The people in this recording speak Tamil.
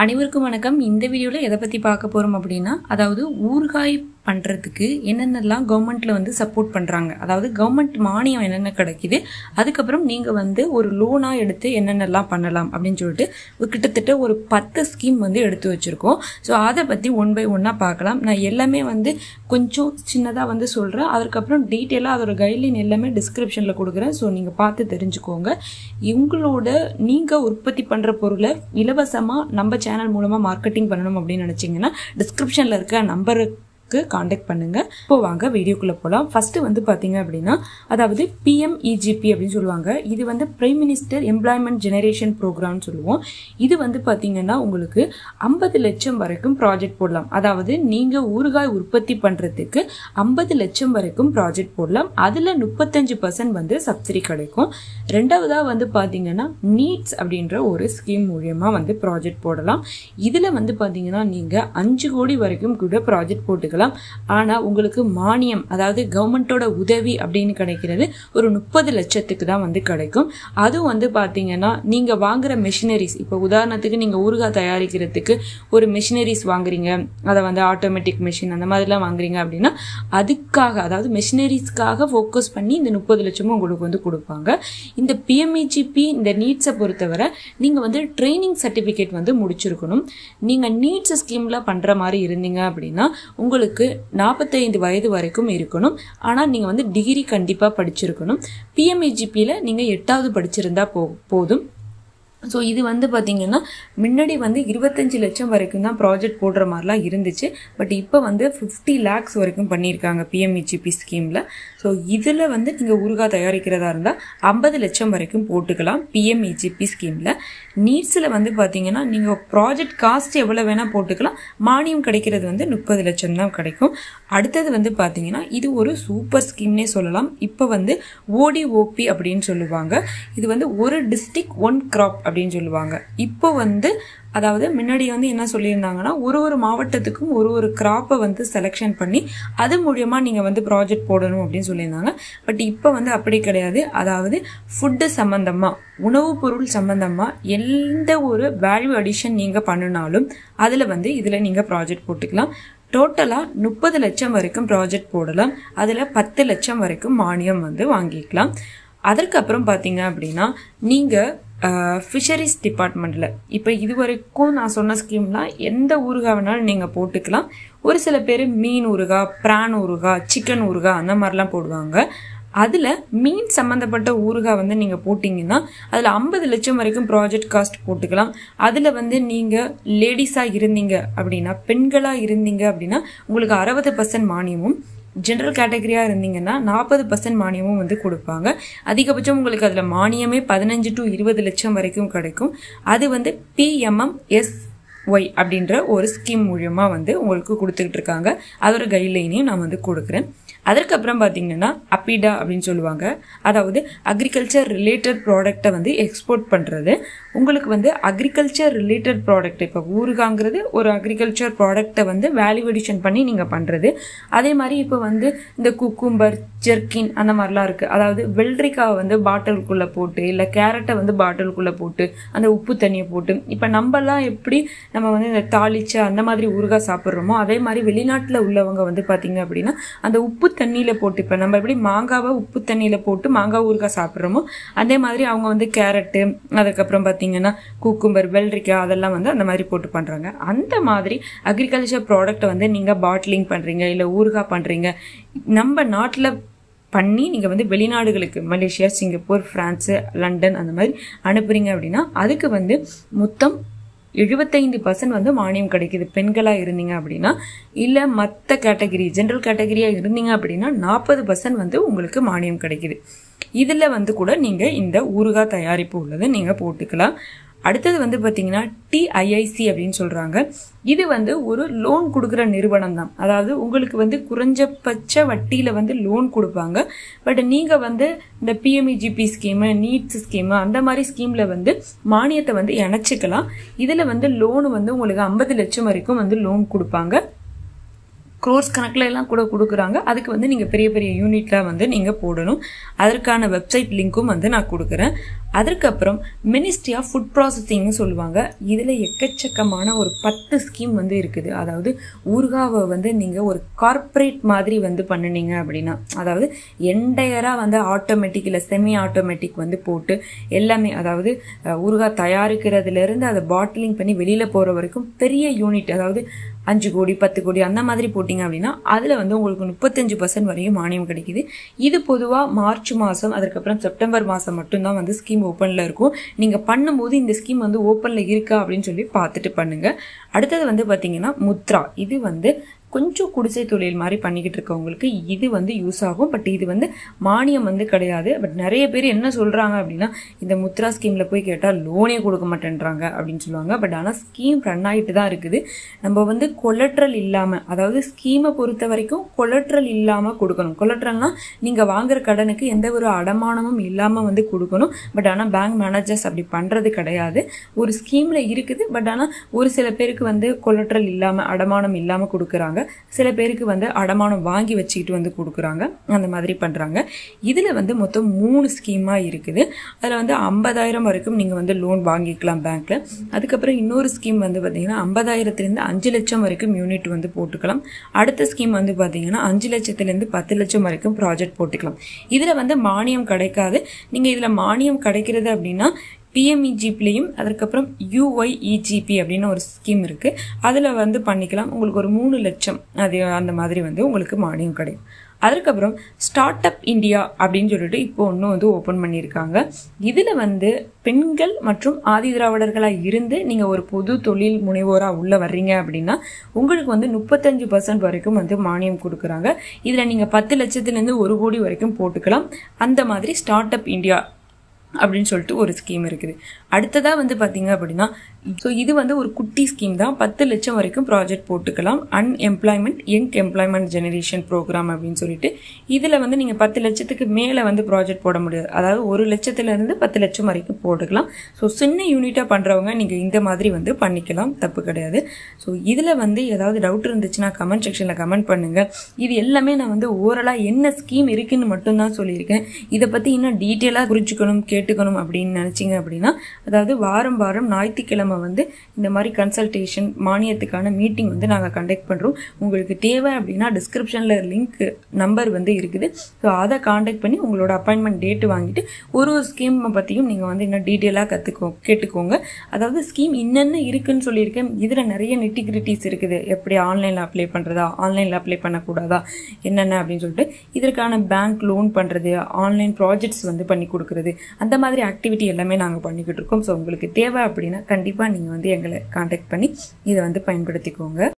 அனைவருக்கும் வணக்கம். இந்த வீடியோவில் எதை பற்றி பார்க்க போகிறோம் அப்படின்னா, அதாவது ஊறுகாய் பண்ணுறதுக்கு என்னென்னலாம் கவர்மெண்ட்டில் சப்போர்ட் பண்ணுறாங்க, அதாவது கவர்மெண்ட் மானியம் என்னென்ன கிடைக்கிது, அதுக்கப்புறம் நீங்கள் ஒரு லோனாக எடுத்து என்னென்னலாம் பண்ணலாம் அப்படின்னு சொல்லிட்டு கிட்டத்தட்ட ஒரு 10 ஸ்கீம் எடுத்து வச்சுருக்கோம். ஸோ அதை பற்றி ஒன் பை ஒன்னாக பார்க்கலாம். நான் எல்லாமே கொஞ்சம் சின்னதாக சொல்கிறேன். அதுக்கப்புறம் டீட்டெயிலாக அதோட கைட்லைன் எல்லாமே டிஸ்கிரிப்ஷனில் கொடுக்குறேன். ஸோ நீங்கள் பார்த்து தெரிஞ்சுக்கோங்க. உங்களோட நீங்கள் உற்பத்தி பண்ணுற பொருளை இலவசமாக நம்ம சேனல் மூலமாக மார்க்கெட்டிங் பண்ணணும் அப்படின்னு நினச்சிங்கன்னா டிஸ்கிரிப்ஷனில் இருக்க நம்பருக்கு காண்டாக்ட் பண்ணுங்க. இப்போ வாங்க வீடியோக்குள்ள போகலாம். ஃபர்ஸ்ட் பார்த்தீங்க அப்படின்னா, அதாவது PMEGP அப்படின்னு சொல்லுவாங்க. இது பிரைம் மினிஸ்டர் எம்ப்ளாய்மெண்ட் ஜெனரேஷன் ப்ரோக்ராம்னு சொல்லுவோம். இது பார்த்தீங்கன்னா உங்களுக்கு 50 லட்சம் வரைக்கும் ப்ராஜெக்ட் போடலாம். அதாவது நீங்கள் ஊறுகாய் உற்பத்தி பண்ணுறதுக்கு 50 லட்சம் வரைக்கும் ப்ராஜெக்ட் போடலாம். அதில் 35% சப்சிடி கிடைக்கும். ரெண்டாவதாக பார்த்தீங்கன்னா நீட்ஸ் அப்படின்ற ஒரு ஸ்கீம் மூலியமாக ப்ராஜெக்ட் போடலாம். இதில் பார்த்தீங்கன்னா நீங்கள் 5 கோடி வரைக்கும் கூட ப்ராஜெக்ட் போட்டுக்கலாம். ஆனா உங்களுக்கு மானியம், அதாவது கவர்மெண்டோட உதவி அப்படின்னு கிடைக்கிறது ஒரு 30 லட்சத்துக்கு தான் கிடைக்கும். அதுவும் பாத்தீங்கன்னா நீங்க வாங்குற மெஷினரிஸ், இப்போ உதாரணத்துக்கு நீங்க ஊறுகாய் தயாரிக்கிறதுக்கு ஒரு மெஷினரிஸ் வாங்குறீங்க, அதை ஆட்டோமேட்டிக் மெஷின் அந்த மாதிரிலாம் வாங்குறீங்க அப்படின்னா அதுக்காக, அதாவது மெஷினரிஸ்க்காக ஃபோக்கஸ் பண்ணி இந்த 30 லட்சமும் உங்களுக்கு கொடுப்பாங்க. இந்த PMEGP இந்த நீட்ஸை பொறுத்தவரை நீங்க ட்ரைனிங் சர்டிபிகேட் முடிச்சிருக்கணும். நீங்க நீட்ஸ் ஸ்கீம்ல பண்ற மாதிரி இருந்தீங்க அப்படின்னா உங்களுக்கு 45 வயது வரைக்கும் இருக்கணும். ஆனா நீங்க டிகிரி கண்டிப்பா படிச்சிருக்கணும். PMEGPல நீங்க 8வது படிச்சிருந்தா போதும். ஸோ இது பார்த்தீங்கன்னா முன்னாடி 25 லட்சம் வரைக்கும் தான் ப்ராஜெக்ட் போடுற மாதிரிலாம் இருந்துச்சு. பட் இப்போ 50 lakhs வரைக்கும் பண்ணியிருக்காங்க PMEGP ஸ்கீமில். ஸோ இதில் நீங்கள் ஊறுகாய் தயாரிக்கிறதா இருந்தால் 50 லட்சம் வரைக்கும் போட்டுக்கலாம் PMEGP ஸ்கீமில். நீட்ஸில் பார்த்தீங்கன்னா நீங்கள் ப்ராஜெக்ட் காஸ்ட் எவ்வளோ வேணால் போட்டுக்கலாம். மானியம் கிடைக்கிறது 30 லட்சம் தான் கிடைக்கும். அடுத்தது பார்த்தீங்கன்னா இது ஒரு சூப்பர் ஸ்கீம்னே சொல்லலாம். இப்போ ODOP அப்படின்னு சொல்லுவாங்க. இது ஒரு டிஸ்ட்ரிக்ட் ஒன் கிராப் அப்படின்னு சொல்லுவாங்க. இப்போ அதாவது முன்னாடி என்ன சொல்லியிருந்தாங்கன்னா ஒரு மாவட்டத்துக்கும் ஒரு கிராப்பை செலெக்ஷன் பண்ணி அது மூலியமா நீங்க ப்ராஜெக்ட் போடணும் அப்படின்னு சொல்லியிருந்தாங்க. பட் இப்போ அப்படி கிடையாது. அதாவது ஃபுட்டு சம்பந்தமா, உணவுப் பொருள் சம்பந்தமா எந்த ஒரு வேல்யூ அடிஷன் நீங்க பண்ணினாலும் அதுல இதுல நீங்க ப்ராஜெக்ட் போட்டுக்கலாம். டோட்டலா 30 லட்சம் வரைக்கும் ப்ராஜெக்ட் போடலாம். அதுல 10 லட்சம் வரைக்கும் மானியம் வாங்கிக்கலாம். அதற்கப்புறம் பாத்தீங்க அப்படின்னா நீங்க ஃபிஷரிஸ் டிபார்ட்மெண்ட்ல இப்போ இது வரைக்கும் நான் சொன்ன ஸ்கீம்லாம் எந்த ஊறுகாய் வேணாலும் நீங்க போட்டுக்கலாம். ஒரு சில பேர் மீன் ஊறுகாய், பிரான் ஊறுகாய், சிக்கன் ஊறுகாய் அந்த மாதிரிலாம் போடுவாங்க. அதுல மீன் சம்பந்தப்பட்ட ஊறுகாய் நீங்க போட்டீங்கன்னா அதுல 50 லட்சம் வரைக்கும் ப்ராஜெக்ட் காஸ்ட் போட்டுக்கலாம். அதுல நீங்க லேடிஸா இருந்தீங்க அப்படின்னா, பெண்களா இருந்தீங்க அப்படின்னா உங்களுக்கு 60% மானியமும், ஜெனரல் கேட்டகரியா இருந்தீங்கன்னா 40% மானியமும் கொடுப்பாங்க. அதிகபட்சம் உங்களுக்கு அதுல மானியமே 15 to 20 லட்சம் வரைக்கும் கிடைக்கும். அது PMMSY அப்படின்ற ஒரு ஸ்கீம் மூலியமா உங்களுக்கு கொடுத்துக்கிட்டு இருக்காங்க. அதோட கைட்லைனையும் நான் கொடுக்குறேன். அதற்கப்புறம் பார்த்தீங்கன்னா அப்பிடா அப்படின்னு சொல்லுவாங்க. அதாவது அக்ரிகல்ச்சர் ரிலேட்டட் ப்ராடக்டை எக்ஸ்போர்ட் பண்ணுறது. உங்களுக்கு அக்ரிகல்ச்சர் ரிலேட்டட் ப்ராடக்ட், இப்போ ஊறுகாங்கிறது ஒரு அக்ரிகல்ச்சர் ப்ராடக்டை வேல்யூ அடிஷன் பண்ணி நீங்கள் பண்ணுறது. அதே மாதிரி இப்போ இந்த குக்கும்பர், ஜெர்கின் அந்த மாதிரிலாம் இருக்குது. அதாவது வெள்ளரிக்காவை பாட்டிலுக்குள்ளே போட்டு, இல்லை கேரட்டை பாட்டிலுக்குள்ளே போட்டு, அந்த உப்பு தண்ணியை போட்டு, இப்போ நம்மலாம் எப்படி நம்ம இந்த தாளிச்ச அந்த மாதிரி ஊறுகாய் சாப்பிட்றோமோ அதே மாதிரி வெளிநாட்டில் உள்ளவங்க பார்த்தீங்க அப்படின்னா அந்த உப்பு தண்ணியில போட்டு, இப்ப நம்ம எப்படி மாங்காவை உப்பு தண்ணியில போட்டு மாங்காய் ஊறுகாய் சாப்பிட்றோமோ அதே மாதிரி அவங்க கேரட்டு, அதுக்கப்புறம் பார்த்தீங்கன்னா குக்கும்பர், வெள்ளரிக்காய் அதெல்லாம் அந்த மாதிரி போட்டு பண்றாங்க. அந்த மாதிரி அக்ரிகல்ச்சர் ப்ராடக்ட்டை நீங்க பாட்டிலிங் பண்றீங்க, இல்லை ஊறுகாய் பண்றீங்க, நம்ம நாட்டில் பண்ணி நீங்கள் வெளிநாடுகளுக்கு மலேசியா, சிங்கப்பூர், பிரான்ஸ், லண்டன் அந்த மாதிரி அனுப்புறீங்க அப்படின்னா அதுக்கு மொத்தம் 75% மானியம் கிடைக்குது பெண்களா இருந்தீங்க அப்படின்னா. இல்ல மற்ற கேட்டகரி, ஜெனரல் கேட்டகரியா இருந்தீங்க அப்படின்னா 40% உங்களுக்கு மானியம் கிடைக்குது. இதுல கூட நீங்க இந்த ஊறுகாய் தயாரிப்பு உள்ளதை நீங்க போட்டுக்கலாம். அடுத்தது பார்த்தீங்கன்னா TIIC அப்படின்னு சொல்றாங்க. இது ஒரு லோன் கொடுக்குற நிறுவனம் தான். அதாவது உங்களுக்கு குறைஞ்சபட்ச வட்டியில லோன் கொடுப்பாங்க. பட் நீங்க இந்த PMEGP ஸ்கீம், நீட்ஸ் ஸ்கீம் அந்த மாதிரி ஸ்கீம்ல மானியத்தை இணைச்சிக்கலாம். இதுல லோன் உங்களுக்கு 50 லட்சம் வரைக்கும் லோன் கொடுப்பாங்க. க்ரோர்ஸ் கணக்கில் எல்லாம் கூட கொடுக்குறாங்க. அதுக்கு நீங்கள் பெரிய பெரிய யூனிட்ல நீங்கள் போடணும். அதற்கான வெப்சைட் லிங்க்கும் நான் கொடுக்குறேன். அதற்கப்புறம் மினிஸ்ட்ரி ஆஃப் ஃபுட் ப்ராசஸிங்னு சொல்லுவாங்க. இதில் எக்கச்சக்கமான ஒரு 10 ஸ்கீம் வந்து இருக்குது. அதாவது ஊறுகாவை வந்து நீங்கள் ஒரு கார்ப்பரேட் மாதிரி வந்து பண்ணினீங்க அப்படின்னா, அதாவது என்டையராக வந்து ஆட்டோமேட்டிக் இல்லை செமி ஆட்டோமேட்டிக் வந்து போட்டு எல்லாமே, அதாவது ஊறுகாய் தயாரிக்கிறதுலேருந்து அதை பாட்டிலிங் பண்ணி வெளியில் போகிற வரைக்கும் பெரிய யூனிட், அதாவது 5 கோடி 10 கோடி அந்த மாதிரி போட்டிங்க அப்படின்னா அதில் வந்து உங்களுக்கு 35% வரையும் மானியம் கிடைக்குது. இது பொதுவாக மார்ச் மாதம் அதுக்கப்புறம் செப்டம்பர் மாதம் மட்டும்தான் வந்து ஸ்கீம் ஓப்பனில் இருக்கும். நீங்கள் பண்ணும்போது இந்த ஸ்கீம் வந்து ஓப்பனில் இருக்கா அப்படின்னு சொல்லி பார்த்துட்டு பண்ணுங்கள். அடுத்தது வந்து பார்த்தீங்கன்னா முத்ரா. இது வந்து கொஞ்சம் குடிசை தொழில் மாதிரி பண்ணிக்கிட்டு இருக்கவங்களுக்கு இது வந்து யூஸ் ஆகும். பட் இது வந்து மானியம் வந்து கிடையாது. பட் நிறைய பேர் என்ன சொல்கிறாங்க அப்படின்னா, இந்த முத்ரா ஸ்கீமில் போய் கேட்டால் லோனே கொடுக்க மாட்டேன்றாங்க அப்படின்னு சொல்லுவாங்க. பட் ஆனால் ஸ்கீம் ரன் ஆகிட்டு தான் இருக்குது. நம்ம வந்து கொலட்ரல் இல்லாமல், அதாவது ஸ்கீமை பொறுத்த வரைக்கும் கொலட்ரல் இல்லாமல் கொடுக்கணும். கொலட்ரல்னால் நீங்கள் வாங்குற கடனுக்கு எந்த ஒரு அடமானமும் இல்லாமல் வந்து கொடுக்கணும். பட் ஆனால் பேங்க் மேனேஜர்ஸ் அப்படி பண்ணுறது கிடையாது. ஒரு ஸ்கீமில் இருக்குது. பட் ஆனால் ஒரு சில பேருக்கு வந்து கொலட்ரல் இல்லாமல் அடமானம் இல்லாமல் கொடுக்குறாங்க. சில பேருக்கு வந்து அடமானம் வாங்கி வச்சுக்கிட்டு வந்து கொடுக்குறாங்க. அந்த மாதிரி பண்ணுறாங்க. இதில் வந்து மொத்தம் 3 ஸ்கீமாக இருக்குது. அதில் வந்து 50,000 வரைக்கும் நீங்கள் வந்து லோன் வாங்கிக்கலாம் பேங்க்கில். அதுக்கப்புறம் இன்னொரு ஸ்கீம் வந்து பார்த்தீங்கன்னா 50,000லேருந்து 5 லட்சம் வரைக்கும் யூனிட் வந்து போட்டுக்கலாம். அடுத்த ஸ்கீம் வந்து பார்த்தீங்கன்னா 5 லட்சத்துலேருந்து 10 லட்சம் வரைக்கும் ப்ராஜெக்ட் போட்டுக்கலாம். இதில் வந்து மானியம் கிடைக்காது. நீங்கள் இதில் மானியம் கிடைக்கிறது அப்படின்னா PMEGPலையும் அதுக்கப்புறம் UYEGP அப்படின்னு ஒரு ஸ்கீம் இருக்குது. அதில் வந்து பண்ணிக்கலாம். உங்களுக்கு ஒரு 3 லட்சம் அது அந்த மாதிரி வந்து உங்களுக்கு மானியம் கிடைக்கும். அதுக்கப்புறம் ஸ்டார்ட் அப் இந்தியா அப்படின்னு சொல்லிட்டு இப்போ ஒன்று வந்து ஓப்பன் பண்ணியிருக்காங்க. இதில் வந்து பெண்கள் மற்றும் ஆதி திராவிடர்களாக இருந்து நீங்கள் ஒரு பொது தொழில் முனைவோராக உள்ளே வர்றீங்க அப்படின்னா உங்களுக்கு வந்து 35% வரைக்கும் வந்து மானியம் கொடுக்குறாங்க. இதில் நீங்கள் 10 லட்சத்துலேருந்து 1 கோடி வரைக்கும் போட்டுக்கலாம். அந்த மாதிரி ஸ்டார்ட் அப் இந்தியா அப்படின்னு சொல்லிட்டு ஒரு ஸ்கீம் இருக்குது. அடுத்ததாக வந்து பார்த்தீங்க அப்படின்னா, ஸோ இது வந்து ஒரு குட்டி ஸ்கீம் தான். 10 லட்சம் வரைக்கும் ப்ராஜெக்ட் போட்டுக்கலாம். Unemployment young employment generation program அப்படின்னு சொல்லிட்டு இதில் வந்து நீங்கள் 10 லட்சத்துக்கு மேலே வந்து ப்ராஜெக்ட் போட முடியாது. அதாவது 1 லட்சத்துலேருந்து 10 லட்சம் வரைக்கும் போட்டுக்கலாம். ஸோ சின்ன யூனிட்டாக பண்ணுறவங்க நீங்கள் இந்த மாதிரி வந்து பண்ணிக்கலாம், தப்பு கிடையாது. ஸோ இதில் வந்து ஏதாவது டவுட் இருந்துச்சுன்னா கமெண்ட் செக்ஷனில் கமெண்ட் பண்ணுங்கள். இது எல்லாமே நான் வந்து ஓரலாக என்ன ஸ்கீம் இருக்குன்னு மட்டும்தான் சொல்லியிருக்கேன். இதை பற்றி இன்னும் டீட்டெயிலாக புரிஞ்சுக்கணும் கேட்டுக்கணும் அப்படின்னு நினச்சிங்க அப்படின்னா, அதாவது வாரம் வாரம் ஞாயிற்றுக்கிழமை வந்து இந்த மாதிரி கன்சல்டேஷன் மானியத்துக்கான மீட்டிங் வந்து நாங்கள் கண்டக்ட் பண்ணுறோம். உங்களுக்கு தேவை அப்படின்னா டிஸ்கிரிப்ஷனில் லிங்க் நம்பர் வந்து இருக்குது. ஸோ அதை காண்டாக்ட் பண்ணி உங்களோட அப்பாயின்மெண்ட் டேட்டு வாங்கிட்டு ஒரு ஸ்கீமை பற்றியும் நீங்கள் வந்து இன்னும் டீட்டெயிலாக கேட்டுக்கோங்க. அதாவது ஸ்கீம் என்னென்ன இருக்குன்னு சொல்லியிருக்கேன். இதில் நிறைய நெட்டிகிரிட்டிஸ் இருக்குது. எப்படி ஆன்லைனில் அப்ளை பண்ணுறதா, ஆன்லைனில் அப்ளை பண்ணக்கூடாதா, என்னென்ன அப்படின்னு சொல்லிட்டு இதற்கான பேங்க் லோன் பண்ணுறது, ஆன்லைன் ப்ராஜெக்ட்ஸ் வந்து பண்ணி கொடுக்குறது, அந்த மாதிரி ஆக்டிவிட்டி எல்லாமே நாங்கள் பண்ணிக்கிட்டு இருக்கோம். ஸோ உங்களுக்கு தேவை அப்படின்னா கண்டிப்பாக நீங்கள் வந்து எங்களை காண்டாக்ட் பண்ணி இதை வந்து பயன்படுத்திக்கோங்க.